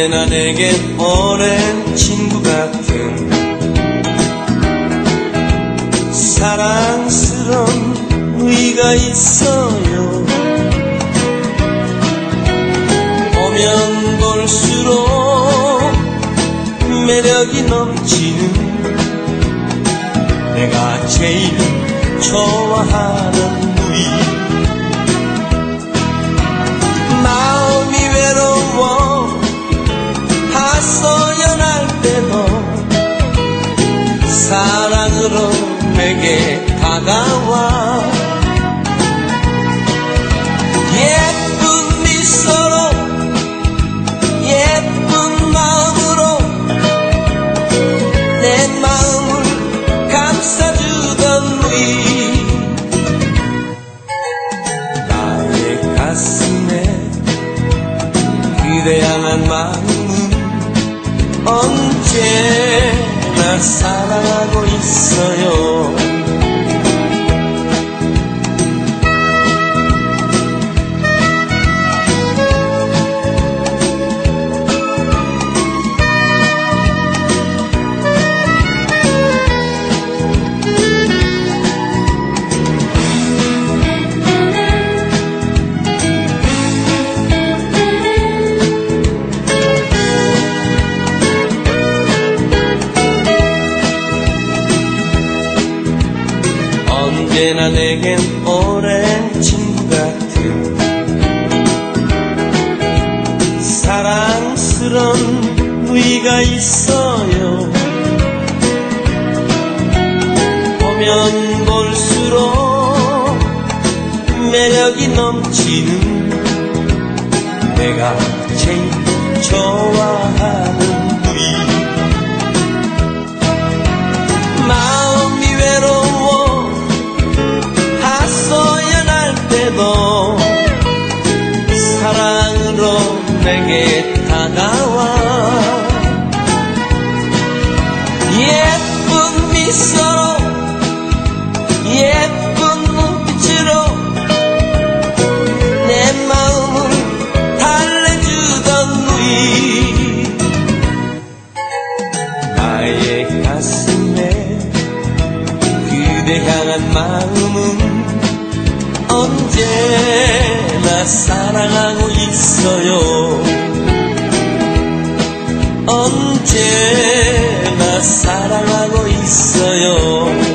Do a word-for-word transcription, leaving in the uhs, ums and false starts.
언제나 내겐 오랜 친구 같은 사랑스러운 의가 있어요. 보면 볼수록 매력이 넘치는 내가 제일 좋아하는 누이. 마음이 외로워 하소연할 때도 사랑으로 내게 다가와 예쁜 미소로 예쁜 마음으로 내 마음을 감싸주던 누이. 나의 가슴에 그대 향한 마음은 언제나 사랑하고 있어요. 언제나 내겐 오랜 친구 같은 사랑스런 누이가 있어요. 보면 볼수록 매력이 넘치는 내가 제일 좋아하는 누이. 마음이 외로워 하소연할 때도 사랑으로 내게 다가와 예쁜 미소로 예쁜 눈빛으로 내 마음을 달래주던 누이. 나의 가슴에 그대 향한 마음은 언제나 사랑하고 있어요. 언제나 사랑하고 있어요.